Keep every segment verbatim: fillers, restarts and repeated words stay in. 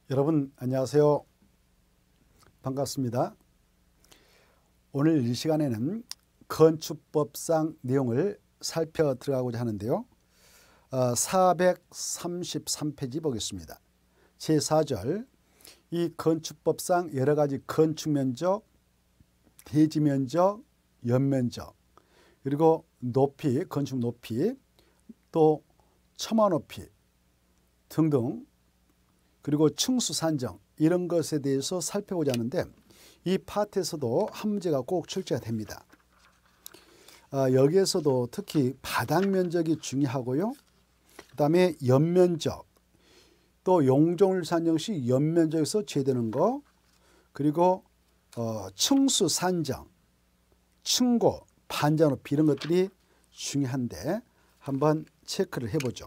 여러분 안녕하세요. 반갑습니다. 오늘 이 시간에는 건축법상 내용을 살펴 들어가고자 하는데요. 어, 사백삼십삼 페이지 보겠습니다. 제사 절, 이 건축법상 여러 가지 건축 면적, 대지 면적, 연면적, 그리고 높이, 건축 높이, 또 처마 높이 등등, 그리고 층수 산정, 이런 것에 대해서 살펴보자 하는데, 이 파트에서도 한 문제가 꼭 출제가 됩니다. 어, 여기에서도 특히 바닥 면적이 중요하고요. 그 다음에 연면적, 또 용적률 산정 시 연면적에서 제되는 거, 그리고 어, 층수 산정, 층고, 반자 높이, 이런 것들이 중요한데 한번 체크를 해보죠.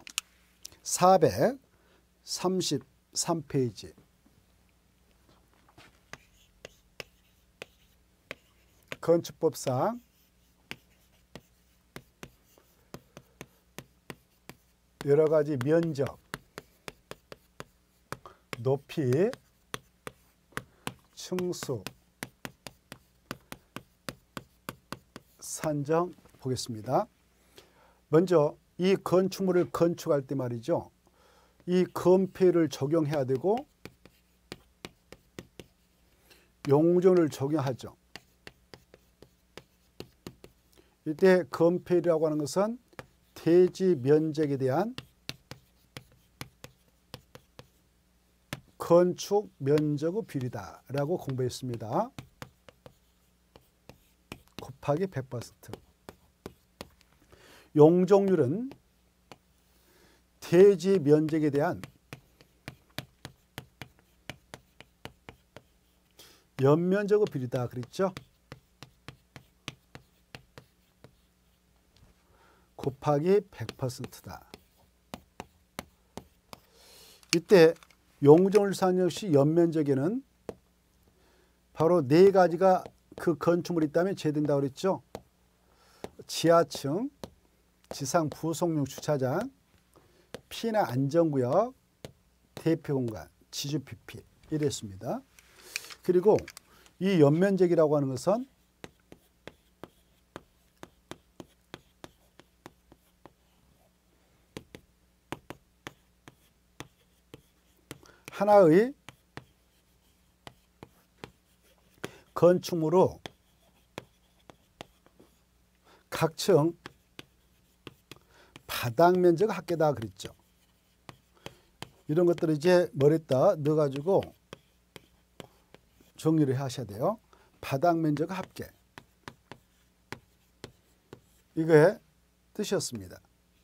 사백삼십삼 페이지. 건축법상 여러 가지 면적, 높이, 층수, 산정 보겠습니다. 먼저 이 건축물을 건축할 때 말이죠, 이 건폐율을 적용해야 되고 용적률을 적용하죠. 이때 건폐율이라고 하는 것은 대지 면적에 대한 건축 면적의 비율이다라고 공부했습니다. 곱하기 백 퍼센트. 용적률은 대지 면적에 대한 연면적의 비율이다 그랬죠. 곱하기 백 퍼센트다. 이때 용적률 산정 시 연면적에는 바로 네 가지가 그 건축물이 있다면 제된다고 그랬죠. 지하층, 지상 부속용 주차장, 피나 안전구역, 대피공간, 지주피피 이랬습니다. 그리고 이 연면적이라고 하는 것은 하나의 건축물로 각 층 바닥 면적 합계다 그랬죠. 이런 것들을 이제 머리에다 넣어가지고 정리를 하셔야 돼요. 바닥 면적 합계. 이거의 뜻이었습니다.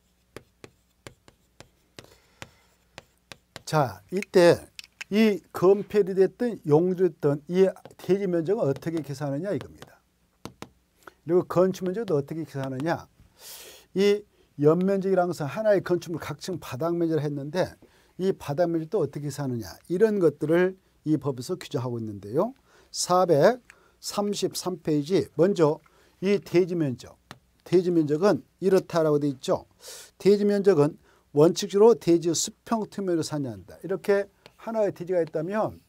자, 이때 이 건폐율이 됐든 용적이 됐든 이 대지 면적은 어떻게 계산하느냐 이겁니다. 그리고 건축 면적도 어떻게 계산하느냐. 이 연면적이라는 것은 하나의 건축물 각층 바닥 면적을 했는데 이 바닥 면적도 어떻게 계산하느냐, 이런 것들을 이 법에서 규정하고 있는데요. 사백삼십삼 페이지, 먼저 이 대지 면적, 대지 면적은 이렇다라고 되어 있죠. 대지 면적은 원칙적으로 대지 수평 투명으로 산정한다. 이렇게 하나의 대지가 있다면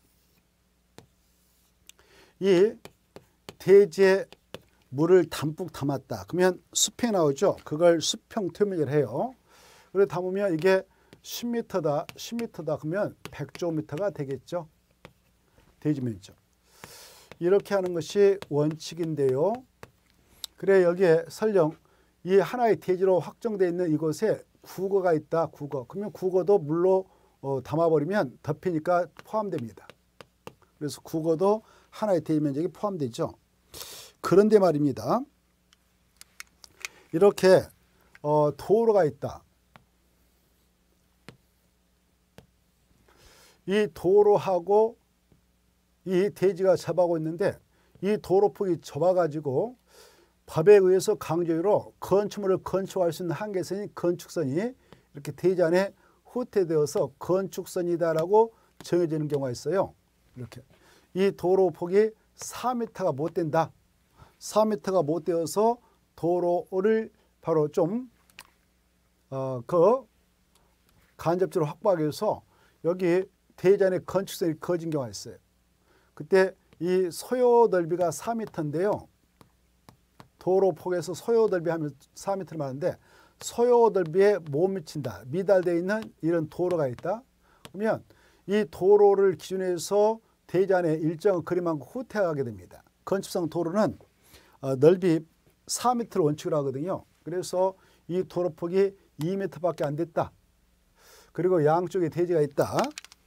이 대지에 물을 담뿍 담았다. 그러면 수평이 나오죠. 그걸 수평 투명을 해요. 그래서 담으면 이게 십 미터다, 십 미터다. 그러면 백제곱미터가 되겠죠. 대지 면적. 이렇게 하는 것이 원칙인데요. 그래, 여기에 설령 이 하나의 대지로 확정되어 있는 이곳에 국어가 있다. 국어. 그러면 국어도 물로 어, 담아버리면 덮이니까 포함됩니다. 그래서 국어도 하나의 대지 면적이 포함되죠. 그런데 말입니다. 이렇게 어, 도로가 있다. 이 도로하고 이 대지가 접하고 있는데 이 도로폭이 좁아가지고 법에 의해서 강조로 건축물을 건축할 수 있는 한계선이 건축선이 이렇게 대지 안에 후퇴되어서 건축선이다라고 정해지는 경우가 있어요. 이렇게 이 도로폭이 사 미터가 못 된다. 사 미터가 못 되어서 도로를 바로 좀 어, 그 간접적으로 확보하기 위해서 여기 대지 안에 건축선이 그어진 경우가 있어요. 그때 이 소요 넓이가 사 미터인데요. 도로 폭에서 소요 넓이 하면 사 미터를 말하는데 소요 넓이에 못 미친다. 미달되어 있는 이런 도로가 있다. 그러면 이 도로를 기준해서 대지 안에 일정한 거리만큼 후퇴하게 됩니다. 건축상 도로는 어, 넓이 사 미터를 원칙으로 하거든요. 그래서 이 도로폭이 이 미터밖에 안 됐다. 그리고 양쪽에 대지가 있다.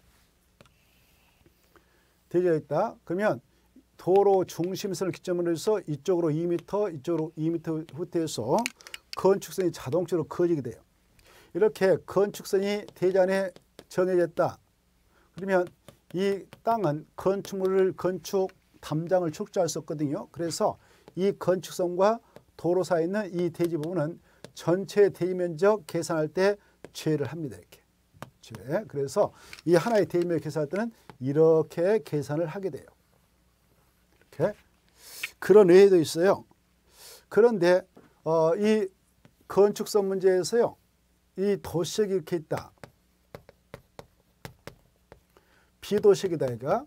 대지가 있다. 그러면 도로 중심선을 기점으로 해서 이쪽으로 이 미터, 이쪽으로 이 미터 후퇴해서 건축선이 자동적으로 그어지게 돼요. 이렇게 건축선이 대지 안에 정해졌다. 그러면 이 땅은 건축물을 건축 담장을 축조할 수 없거든요. 그래서 이 건축선과 도로 사이에 있는 이 대지 부분은 전체 대지 면적 계산할 때 제외를 합니다. 이렇게 제외. 그래서 이 하나의 대지 면적 계산할 때는 이렇게 계산을 하게 돼요. 이렇게 그런 외에도 있어요. 그런데 어, 이 건축선 문제에서요, 이 도시역이 이렇게 있다. 비도시역이다, 이가.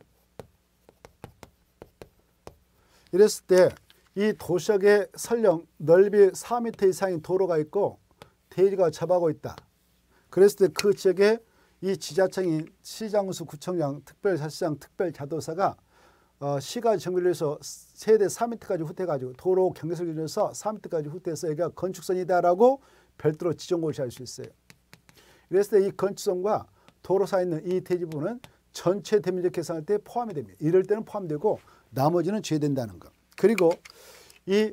이랬을 때 이 도시역에 설령 넓이 사 미터 이상의 도로가 있고 대지가 접하고 있다. 그랬을 때 그 지역에 이 지자청이 시장수, 구청장, 특별자치장, 특별자도사가 어, 시가 정비를 해서 최대 사 미터까지 후퇴해가지고 도로 경계선을 기준해서 사 미터까지 후퇴해서 여기가 건축선이다라고 별도로 지정고시할 수 있어요. 그랬을 때 이 건축선과 도로 사이에 있는 이 대지 부분은 전체 대면적 계산할 때 포함이 됩니다. 이럴 때는 포함되고 나머지는 제외된다는 것. 그리고 이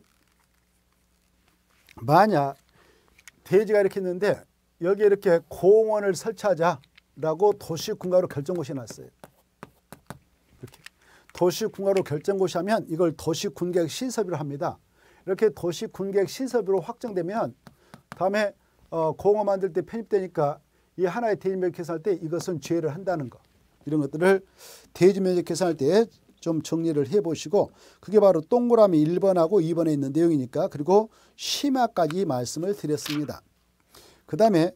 만약 대지가 이렇게 있는데 여기에 이렇게 공원을 설치하자라고 도시군가로 결정고시 놨어요. 이렇게 도시군가로 결정고시하면 이걸 도시군계획 신설비로 합니다. 이렇게 도시군계획 신설비로 확정되면 다음에 어, 공원 만들 때 편입되니까 이 하나의 대지면적 계산할 때 이것은 제외를 한다는 것. 이런 것들을 대지면적 계산할 때 좀 정리를 해보시고, 그게 바로 동그라미 일 번하고 이 번에 있는 내용이니까. 그리고 심화까지 말씀을 드렸습니다. 그 다음에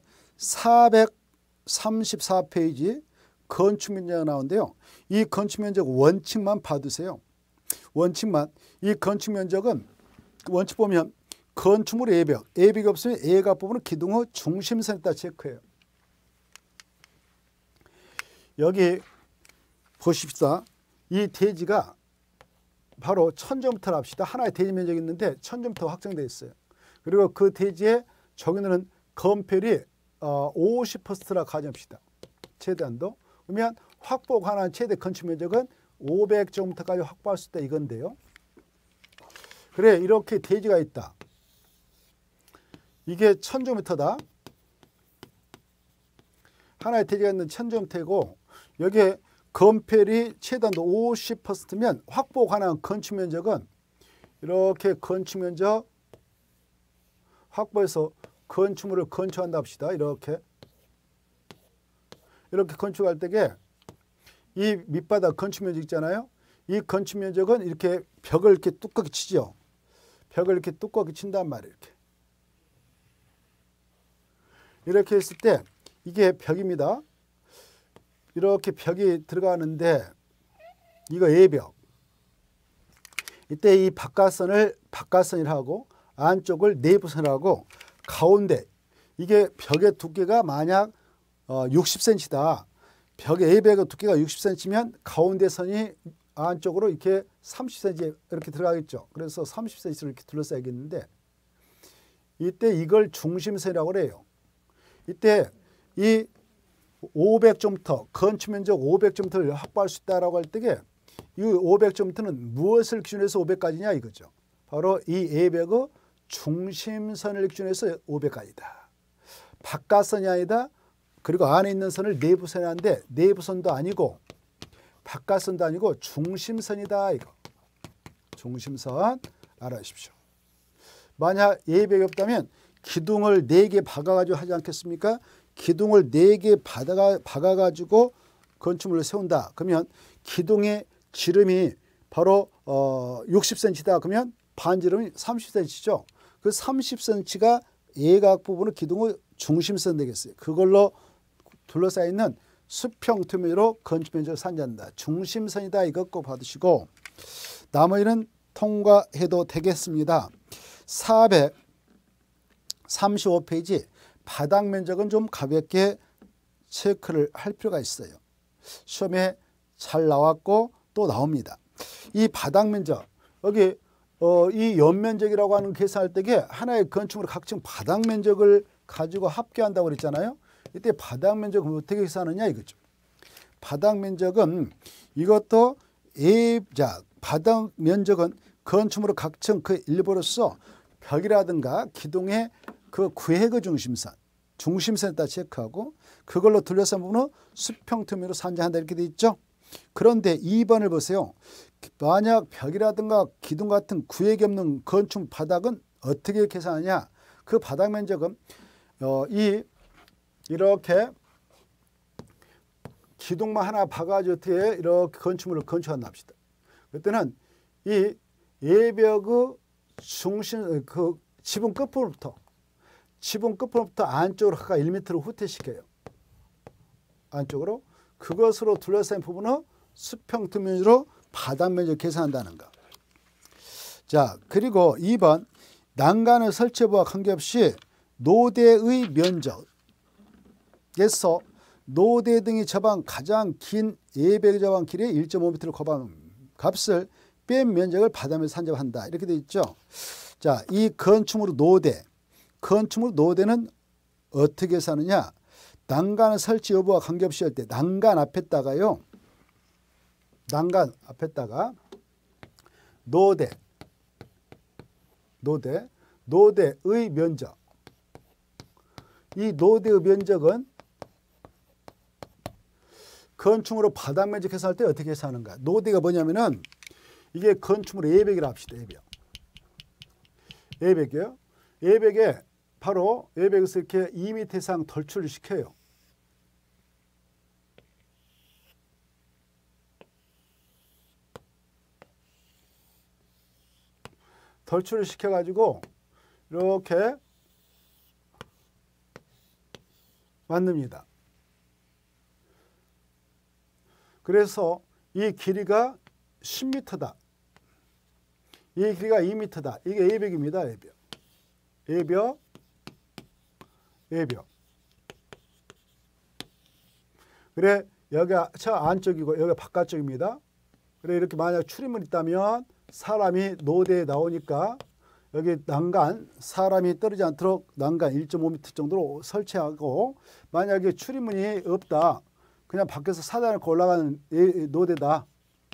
사백삼십사 페이지 건축면적이 나오는데요. 이 건축면적 원칙만 봐두세요. 원칙만. 이 건축면적은 원칙 보면 건축물 A벽, A벽이 없으면 A각 부분은 기둥 후 중심선에다 체크해요. 여기 보십시다. 이 대지가 바로 천 제곱미터를 합시다. 하나의 대지 면적이 있는데 천 제곱미터 확정되어 있어요. 그리고 그 대지에 적용되는 건폐율이 어, 오십 퍼센트라 가정합시다. 최대한도. 그러면 확보 가능한 최대 건축 면적은 오백 제곱미터까지 확보할 수 있다 이건데요. 그래, 이렇게 대지가 있다. 이게 천 제곱미터다. 하나의 대지가 있는 천 제곱미터이고 여기에 건폐율이 최단도 오십 퍼센트면 확보 가능한 건축 면적은 이렇게 건축 면적 확보해서 건축물을 건축한다 합시다. 이렇게 이렇게 건축할 때에 이 밑바닥 건축 면적 있잖아요. 이 건축 면적은 이렇게 벽을 이렇게 두껍게 치죠. 벽을 이렇게 두껍게 친단 말이에요. 이렇게 이렇게 했을 때 이게 벽입니다. 이렇게 벽이 들어가는데 이거 A벽. 이때 이 바깥선을 바깥선이라고 하고 안쪽을 내부선이라고 가운데 이게 벽의 두께가 만약 어 육십 센티미터다. 벽의 A벽의 두께가 육십 센티미터면 가운데 선이 안쪽으로 이렇게 삼십 센티미터 이렇게 들어가겠죠. 그래서 삼십 센티미터를 이렇게 둘러싸야겠는데 이때 이걸 중심선이라고 그래요. 이때 이 오백 제곱미터, 건축 면적 오백 제곱미터를 확보할 수 있다라고 할 때에 이 오백 제곱미터는 무엇을 기준해서 오백까지냐 이거죠. 바로 이 A벽의 중심선을 기준해서 오백까지다. 바깥선이 아니다. 그리고 안에 있는 선을 내부선이 하는데 내부선도 아니고 바깥선도 아니고 중심선이다 이거. 중심선 알아주십시오. 만약 A벽이 없다면 기둥을 네 개 박아가지고 하지 않겠습니까? 기둥을 네 개 박아가, 박아가지고 건축물을 세운다. 그러면 기둥의 지름이 바로 어, 육십 센티미터다. 그러면 반지름이 삼십 센티미터죠. 그 삼십 센티미터가 예각 부분의 기둥의 중심선 되겠어요. 그걸로 둘러싸여 있는 수평 투명으로 건축 면적을 산정한다. 중심선이다. 이것 꼭 받으시고 나머지는 통과해도 되겠습니다. 사백삼십오 페이지 바닥 면적은 좀 가볍게 체크를 할 필요가 있어요. 시험에 잘 나왔고 또 나옵니다. 이 바닥 면적 여기 어, 이 연면적이라고 하는 계산할 때에 하나의 건축물의 각층 바닥 면적을 가지고 합계한다고 그랬잖아요. 이때 바닥 면적은 어떻게 계산하느냐 이거죠. 바닥 면적은 이것도 예, 자, 바닥 면적은 건축물의 각층 그 일부로서 벽이라든가 기둥의 그 구획의 중심선, 중심선에다 체크하고 그걸로 둘러싼 부분은 수평 투명으로 산정한다 이렇게 돼 있죠. 그런데 이 번을 보세요. 만약 벽이라든가 기둥 같은 구획이 없는 건축 바닥은 어떻게 계산하냐? 그 바닥 면적은 어, 이 이렇게 기둥만 하나 박아가지고 어떻게 이렇게 건축물을 건축한다 합시다. 그때는 이 예벽의 중심 그 지붕 끝부분부터 지붕 끝부분부터 안쪽으로 각각 일 미터로 후퇴시켜요. 안쪽으로 그것으로 둘러싼 부분은 수평 투명으로 바닥 면적 계산한다는 거. 자, 그리고 이 번 난간의 설치부와 관계없이 노대의 면적에서 노대 등이 접한 가장 긴 예벽 접한 길이 일 점 오 미터를 거반 값을 뺀 면적을 바닥 면적 산정한다. 이렇게 되어 있죠. 자, 이 건축물 노대, 건축물 노대는 어떻게 사느냐? 난간 설치 여부와 관계없이 할 때 난간 앞에다가요. 난간 앞에다가 노대, 노대, 노대의 면적. 이 노대의 면적은 건축물로 바닥 면적 계산할 때 어떻게 계산하는가? 노대가 뭐냐면은 이게 건축물 예벽이라 합시다. 예벽. 예벽이요. 예벽에 바로 예벽에서 이렇게 이 미터 이상 돌출을 시켜요. 돌출을 시켜가지고 이렇게 만듭니다. 그래서 이 길이가 십 미터다. 이 길이가 이 미터다. 이게 예벽입니다. 예벽. 예벽. 예벽. 그래 여기가 저 안쪽이고 여기가 바깥쪽입니다. 그래 이렇게 만약 출입문이 있다면 사람이 노대에 나오니까 여기 난간 사람이 떨어지지 않도록 난간 일 점 오 미터 정도로 설치하고 만약에 출입문이 없다. 그냥 밖에서 사다리 놓고 올라가는 노대다.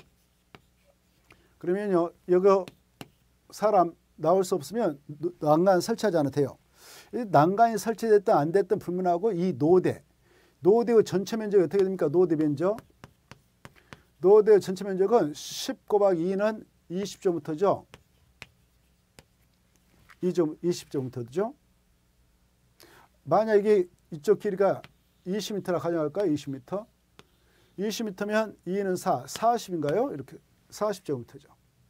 그러면요 여기 사람 나올 수 없으면 난간 설치하지 않아도 돼요. 난간이 설치됐든 안 됐든 불문하고 이 노대, 노대의 전체 면적이 어떻게 됩니까? 노대 면적. 노대의 전체 면적은 십 곱하기 이는 이십 제곱미터죠. 이십 제곱미터죠. 만약 이게 이쪽 길이가 이십 미터라 가정할까요? 이십 미터. 이십 미터면 이는 사, 사십인가요? 이렇게 사십 제곱미터죠.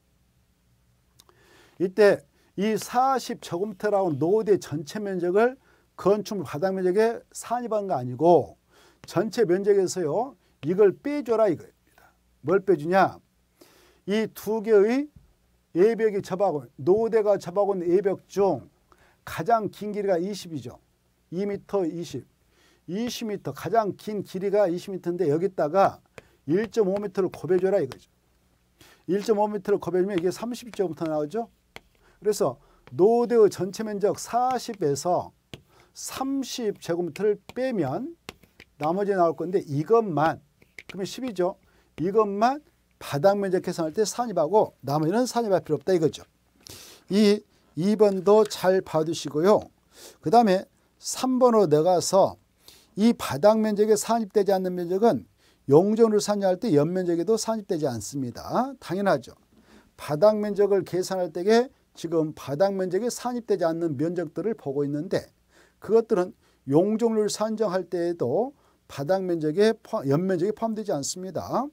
이때 이 사십 제곱미터라는 노대 전체 면적을 건축물 바닥 면적에 산입한 거 아니고 전체 면적에서요. 이걸 빼줘라 이거입니다. 뭘 빼주냐? 이 두 개의 예벽이 접하고 노대가 접하고 있는 예벽 중 가장 긴 길이가 이십이죠. 이 미터 이십. 이십 미터 가장 긴 길이가 이십 미터인데 여기다가 일 점 오 미터를 곱해줘라 이거죠. 일 점 오 미터를 곱해주면 이게 삼십 제곱미터 나오죠. 그래서 노대의 전체 면적 사십에서 삼십 제곱미터를 빼면 나머지 나올 건데 이것만 그러면 십이죠. 이것만 바닥 면적 계산할 때 산입하고 나머지는 산입할 필요 없다 이거죠. 이 이 번도 잘 봐두시고요. 그 다음에 삼 번으로 내가서 이 바닥 면적에 산입되지 않는 면적은 용적으로 산정할 때 연면적에도 산입되지 않습니다. 당연하죠. 바닥 면적을 계산할 때에 지금 바닥 면적에 산입되지 않는 면적들을 보고 있는데 그것들은 용적률 산정할 때에도 바닥 면적에 연면적이 포함되지 않습니다.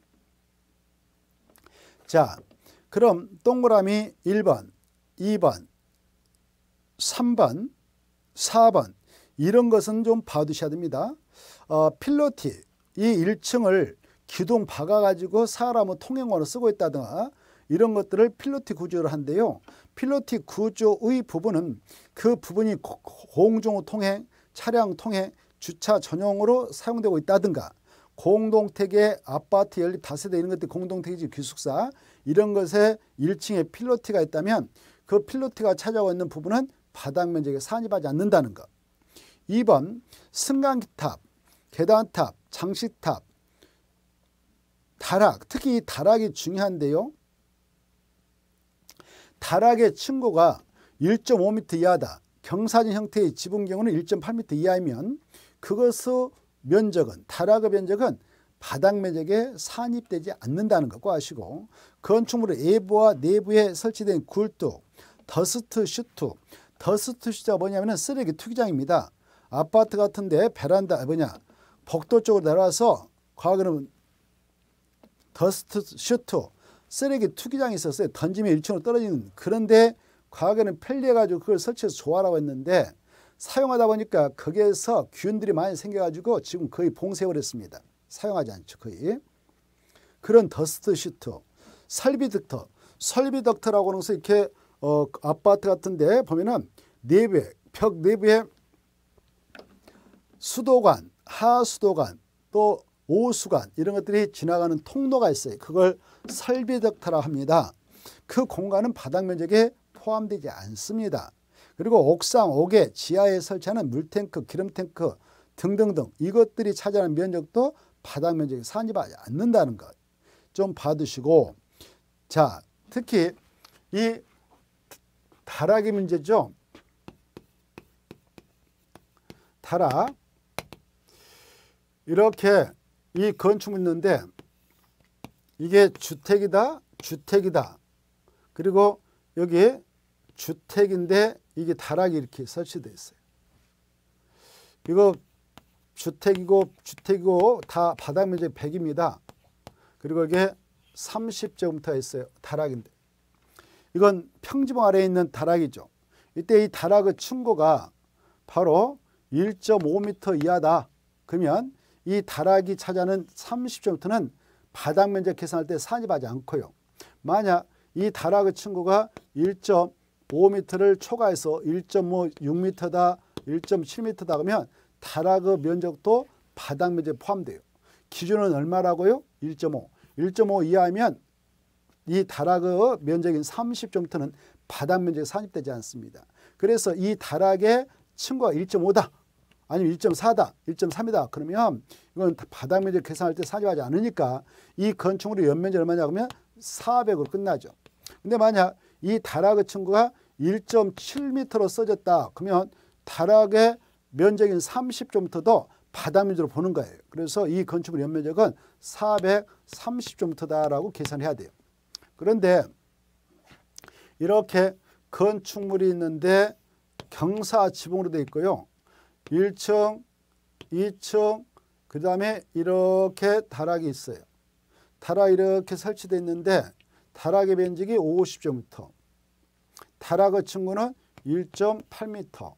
자, 그럼 동그라미 일 번, 이 번, 삼 번, 사 번 이런 것은 좀 봐두셔야 됩니다. 어, 필로티 이 일 층을 기둥 박아가지고 사람의 통행로로 쓰고 있다든가 이런 것들을 필로티 구조를 한대요. 필로티 구조의 부분은 그 부분이 공중 통행, 차량 통행, 주차 전용으로 사용되고 있다든가 공동택의 아파트 연립 다세대 이런 것들 공동택지 기숙사 이런 것에 일 층에 필로티가 있다면 그 필로티가 차지하고 있는 부분은 바닥 면적에 산입하지 않는다는 것. 이 번 승강기탑, 계단탑, 장식탑, 다락, 특히 이 다락이 중요한데요. 다락의 층고가 일 점 오 미터 이하다. 경사진 형태의 지붕 경우는 일 점 팔 미터 이하이면 그것의 면적은 다락의 면적은 바닥 면적에 산입되지 않는다는 것 꼭 아시고 건축물의 외부와 내부에 설치된 굴뚝, 더스트 슈트, 더스트 슈트가 뭐냐면 쓰레기 투기장입니다. 아파트 같은데 베란다 뭐냐 복도 쪽으로 내려와서 과거에는 더스트 슈트 쓰레기 투기장이 있었어요. 던지면 일 층으로 떨어지는. 그런데 과거에는 편리해가지고 그걸 설치해서 조화라고 했는데 사용하다 보니까 거기에서 균들이 많이 생겨가지고 지금 거의 봉쇄해버렸습니다. 사용하지 않죠. 거의. 그런 더스트 슈트, 설비 덕터, 설비 덕터라고 하는 것은 이렇게 어, 아파트 같은데 보면은 내부에 벽 내부에 수도관, 하수도관, 또 오수관 이런 것들이 지나가는 통로가 있어요. 그걸 설비 덕터라고 합니다. 그 공간은 바닥 면적에 포함되지 않습니다. 그리고 옥상, 옥외, 지하에 설치하는 물탱크, 기름탱크 등등등 이것들이 차지하는 면적도 바닥 면적에 산입하지 않는다는 것 좀 봐두시고 자 특히 이 다락의 문제죠. 다락 이렇게 이 건축물 있는데 이게 주택이다 주택이다 그리고 여기 주택인데 이게 다락이 이렇게 설치되어 있어요. 이거 주택이고 주택이고 다 바닥 면적 백입니다. 그리고 이게 삼십 제곱미터가 있어요. 다락인데 이건 평지봉 아래에 있는 다락이죠. 이때 이 다락의 층고가 바로 일 점 오 미터 이하다. 그러면 이 다락이 차지하는 삼십 제곱미터는 바닥 면적 계산할 때 산입하지 않고요. 만약 이 다락의 층고가 일 점 오 미터를 초과해서 일 점 육 미터다, 일 점 칠 미터다 그러면 다락의 면적도 바닥 면적에 포함돼요. 기준은 얼마라고요? 일 점 오. 일 점 오 이하면 이 다락의 면적인 삼십 제곱미터는 바닥 면적에 산입되지 않습니다. 그래서 이 다락의 층고가 일 점 오다. 아니면 일 점 사다, 일 점 삼이다. 그러면 이건 바닥 면적 계산할 때 산입하지 않으니까 이 건축물의 연면적이 얼마냐 그러면 사백으로 끝나죠. 근데 만약 이 다락의 층고가 일 점 칠 미터로 써졌다. 그러면 다락의 면적인 삼십 제곱미터도 바닥 면적으로 보는 거예요. 그래서 이 건축물 연면적은 사백삼십 제곱미터다라고 계산해야 돼요. 그런데 이렇게 건축물이 있는데 경사 지붕으로 되어 있고요. 일 층, 이 층, 그 다음에 이렇게 다락이 있어요. 다락이 이렇게 설치되어 있는데 다락의 면적이 오십 제곱미터. 다락의 층고는 일 점 팔 미터.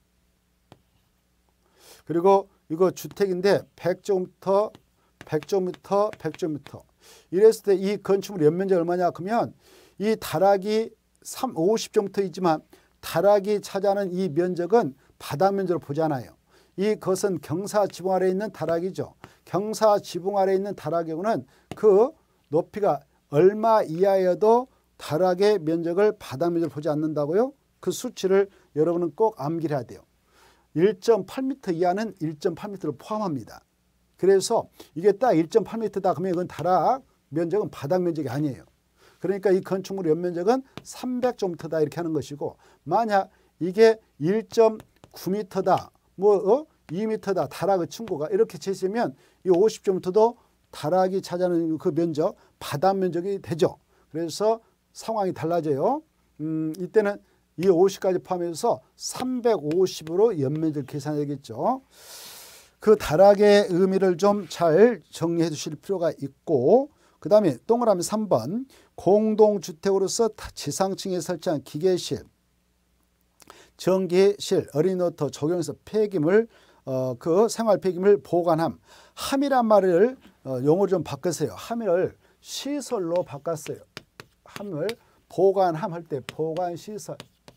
그리고 이거 주택인데 백 제곱미터, 백 제곱미터, 백 제곱미터. 이랬을 때 이 건축물 연면적이 얼마냐 그러면 이 다락이 오십 제곱미터이지만 다락이 차지하는 이 면적은 바닥 면적으로 보잖아요. 이것은 경사 지붕 아래에 있는 다락이죠. 경사 지붕 아래에 있는 다락의 경우는 그 높이가 얼마 이하여도 다락의 면적을 바닥 면적으로 보지 않는다고요. 그 수치를 여러분은 꼭 암기를 해야 돼요. 일 점 팔 미터 이하는 일 점 팔 미터를 포함합니다. 그래서 이게 딱 일 점 팔 미터다 그러면 이건 다락 면적은 바닥 면적이 아니에요. 그러니까 이 건축물 연면적은 삼백 제곱미터다 이렇게 하는 것이고 만약 이게 일 점 구 미터다 뭐 어? 이 미터다 다락의 층고가 이렇게 재시면 이 오십 제곱미터도 다락이 차지하는 그 면적 바닥 면적이 되죠. 그래서 상황이 달라져요. 음, 이때는 이 오십까지 포함해서 삼백오십으로 연면적을 계산해야겠죠. 그 다락의 의미를 좀 잘 정리해 두실 필요가 있고 그 다음에 동그라미 삼 번 공동주택으로서 지상층에 설치한 기계실, 전기실, 어린이노트 적용해서 폐기물 어, 그 생활 폐기물 보관함. 함이란 말을 어, 용어를 좀 바꾸세요. 함을 시설로 바꿨어요. 함을 보관함 할 때 보관시설.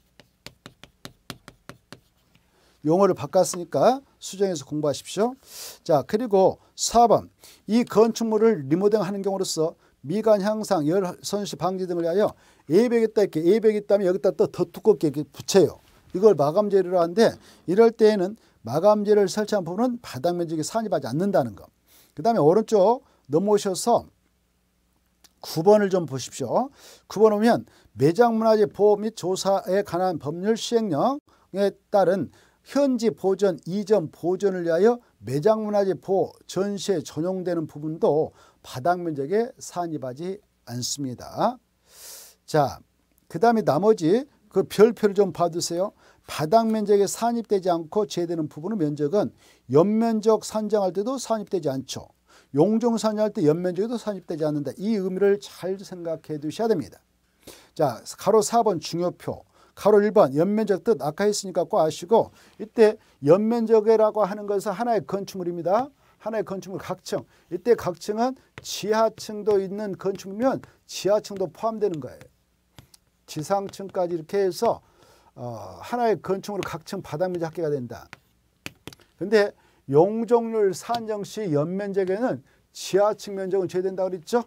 용어를 바꿨으니까 수정해서 공부하십시오. 자, 그리고 사 번. 이 건축물을 리모델링하는 경우로서 미관 향상, 열 손실 방지 등을 위하여 에이백에다 이렇게 에이백이 있다면 여기다 또 더 두껍게 이렇게 붙여요. 이걸 마감 재료로 하는데 이럴 때에는 마감재를 설치한 부분은 바닥 면적이 산입하지 않는다는 거. 그 다음에 오른쪽 넘어오셔서 구 번을 좀 보십시오. 구 번 오면 매장문화재 보호 및 조사에 관한 법률 시행령에 따른 현지 보전, 이전 보존을 위하여 매장문화재 보호, 전시에 전용되는 부분도 바닥 면적에 산입하지 않습니다. 자, 그 다음에 나머지 그 별표를 좀 봐두세요. 바닥 면적에 산입되지 않고 제외되는 부분의 면적은 연면적 산정할 때도 산입되지 않죠. 용종 산정할 때 연면적에도 산입되지 않는다. 이 의미를 잘 생각해 두셔야 됩니다. 자, 가로 사 번 중요표. 가로 일 번 연면적 뜻 아까 했으니까 꼭 아시고, 이때 연면적이라고 하는 것은 하나의 건축물입니다. 하나의 건축물 각층. 이때 각층은 지하층도 있는 건축물이면 지하층도 포함되는 거예요. 지상층까지 이렇게 해서 어, 하나의 건축물 각층 바닥 면적 합계가 된다. 근데 용적률 산정 시 연면적에는 지하층 면적은 제외된다고 그랬죠?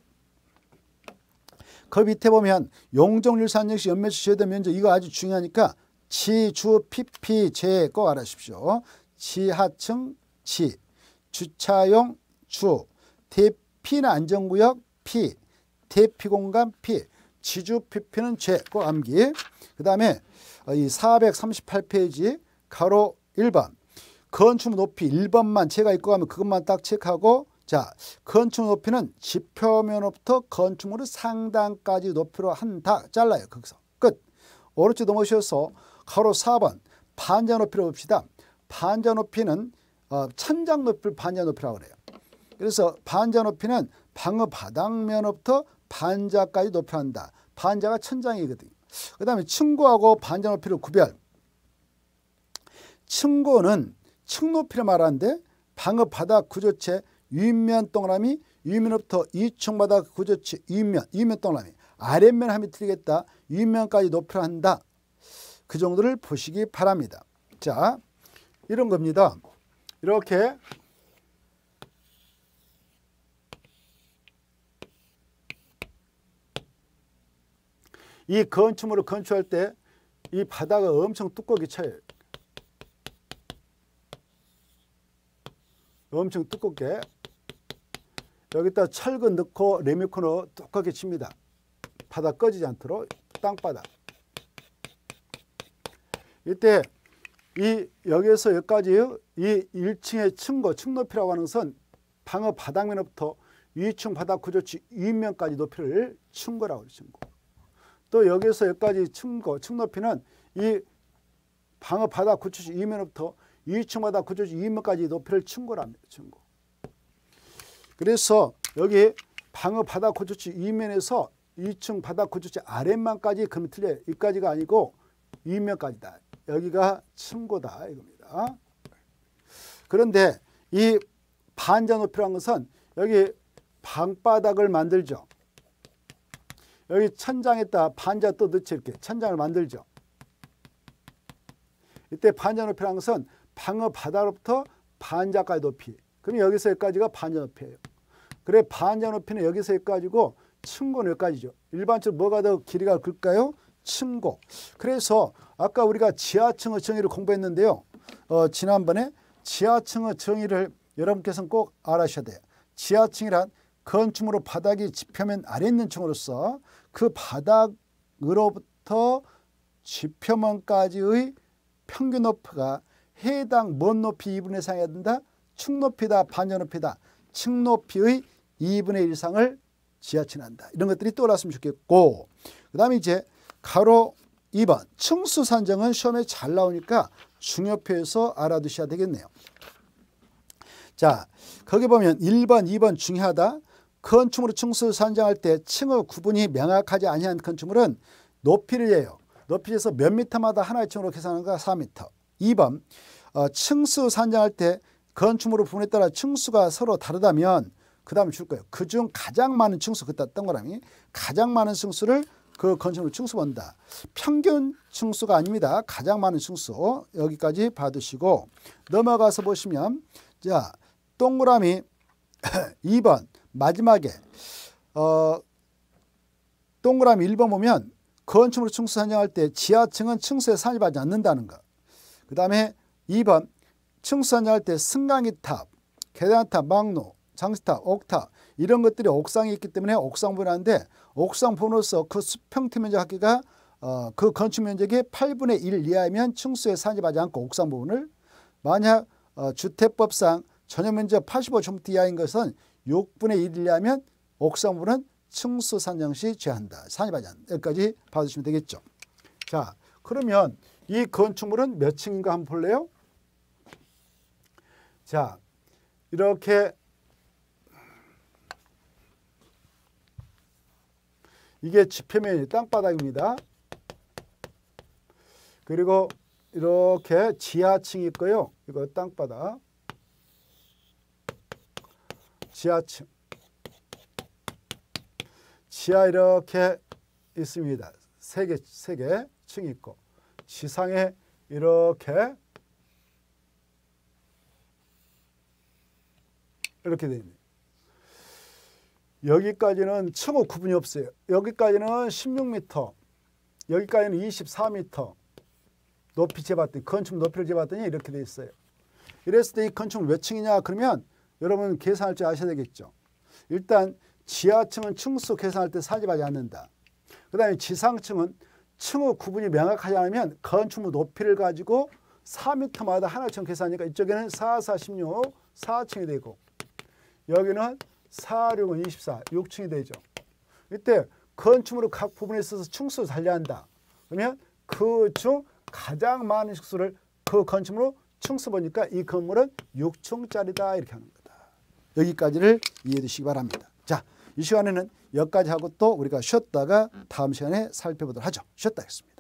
그 밑에 보면 용적률 산정 시 연면적 제외된 면적, 이거 아주 중요하니까 지, 주, 피피, 제 꼭 알아주십시오. 지하층 지, 주차용 주, 대피나 안전구역 피, 대피공간 피, 지주 피피는 제 꼭 암기. 그 다음에 이 사백삼십팔 페이지 가로 일 번 건축물 높이 일 번만 제가 읽고 가면 그것만 딱 체크하고, 자, 건축물 높이는 지표면부터 건축물의 상단까지 높이로 한다. 잘라요. 거기서 끝. 오른쪽 넘어오셔서 가로 사 번 반자 높이로 봅시다. 반자 높이는 어, 천장 높이를 반자 높이라고 그래요. 그래서 반자 높이는 방어 바닥면부터 반자까지 높여한다. 반자가 천장이거든요. 그 다음에 층고하고 반자 높이를 구별. 층고는 층 높이를 말하는데 방어 바닥 구조체 윗면 동그라미, 윗면부터 이층 바닥 구조체 윗면, 윗면 동그라미. 아랫면 함이 틀리겠다. 윗면까지 높이를 한다. 그 정도를 보시기 바랍니다. 자, 이런 겁니다. 이렇게 이 건축물을 건축할 때 이 바닥을 엄청 두껍게 쳐요. 엄청 두껍게. 여기다 철근 넣고 레미콘으로 두껍게 칩니다. 바닥 꺼지지 않도록 땅바닥. 이때 이 여기에서 여기까지 이 일 층의 층고, 층 높이라고 하는 것은 방어 바닥면부터 이 층 바닥 구조치 윗면까지 높이를 층고라고 해요. 층고. 또 여기에서 여기까지 층고, 층 높이는 이 방어 바닥 구조치 윗면부터 이 층 바닥 구조치 윗면까지 높이를 층고라 합니다. 층고. 그래서 여기 방어 바닥 구조치 윗면에서 이 층 바닥 구조치 아랫면까지 그러면 틀려요. 여기까지가 아니고 윗면까지다. 여기가 층고다 이겁니다. 그런데 이 반자 높이라는 것은 여기 방바닥을 만들죠. 여기 천장에다 반자 또 넣지, 이렇게 천장을 만들죠. 이때 반자 높이라는 것은 방어 바닥으로부터 반자까지 높이. 그럼 여기서 여기까지가 반자 높이예요. 그래, 반자 높이는 여기서 여기까지고 층고는 여기까지죠. 일반적으로 뭐가 더 길이가 클까요? 층고. 그래서 아까 우리가 지하층의 정의를 공부했는데요. 어, 지난번에 지하층의 정의를 여러분께서는 꼭 알아셔야 돼요. 지하층이란 건축물의 바닥이 지표면 아래 있는 층으로서 그 바닥으로부터 지표면까지의 평균 높이가 해당 뭔 높이 이분의 일 이상이어야 된다? 층 높이다, 반자 높이다. 층 높이의 이분의 일 이상을 지하층 한다. 이런 것들이 떠올랐으면 좋겠고, 그 다음에 이제 가로 이 번 층수 산정은 시험에 잘 나오니까 중요표에서 알아두셔야 되겠네요. 자, 거기 보면 일 번, 이 번 중요하다. 건축물의 층수 산정할 때 층의 구분이 명확하지 아니한 건축물은 높이를 해요. 높이에서 몇 미터마다 하나의 층으로 계산하는 거 사 미터. 이 번 어, 층수 산정할 때 건축물 부분에 따라 층수가 서로 다르다면 그 다음에 줄 거예요. 그중 가장 많은 층수, 그때 동그라미 가장 많은 층수를 그 건축물 층수 본다. 평균 층수가 아닙니다. 가장 많은 층수. 여기까지 받으시고 넘어가서 보시면 자 동그라미 이 번 마지막에 어, 동그라미 일 번 보면 건축물 층수 산정할 때 지하층은 층수에 산입하지 않는다는 것. 그 다음에 이 번 층수 산정할 때 승강기 탑, 계단탑, 막루, 장식탑, 옥탑 이런 것들이 옥상이 있기 때문에 옥상 부분하는데 옥상 부분으로서 그 수평트 면적 합계가 어, 그 건축 면적의 팔분의 일 이하이면 층수에 산입하지 않고 옥상 부분을 만약 어, 주택법상 전용 면적 팔십오 제곱미터 이하인 것은 육분의 일 이하면 옥상 부분은 층수 산정 시 제한한다. 산입하지 않는다. 여기까지 봐주시면 되겠죠. 자, 그러면 이 건축물은 몇 층인가 한번 볼래요? 자, 이렇게 이게 지표면이 땅바닥입니다. 그리고 이렇게 지하층이 있고요. 이거 땅바닥. 지하층. 지하 이렇게 있습니다. 세 개, 세 개 층이 있고 지상에 이렇게 이렇게 되어 있네요. 여기까지는 층호 구분이 없어요. 여기까지는 십육 미터, 여기까지는 이십사 미터 높이 재봤더니 건축 높이를 재봤더니 이렇게 되어 있어요. 이랬을 때 이 건축물 몇 층이냐 그러면 여러분 계산할 줄 아셔야 되겠죠. 일단 지하층은 층수 계산할 때 산입하지 않는다. 그 다음에 지상층은 층호 구분이 명확하지 않으면 건축물 높이를 가지고 사 미터마다 하나층 계산하니까 이쪽에는 사, 사, 십육, 사 층이 되고 여기는 사, 육은 이십사, 육 층이 되죠. 이때 건축물의 각 부분에 있어서 층수를 달리한다. 그러면 그 중 가장 많은 층수를 그 건축물로 층수 보니까 이 건물은 육 층짜리다 이렇게 하는 거다. 여기까지를 이해해 주시기 바랍니다. 자, 이 시간에는 여기까지 하고 또 우리가 쉬었다가 다음 시간에 살펴보도록 하죠. 쉬었다 하겠습니다.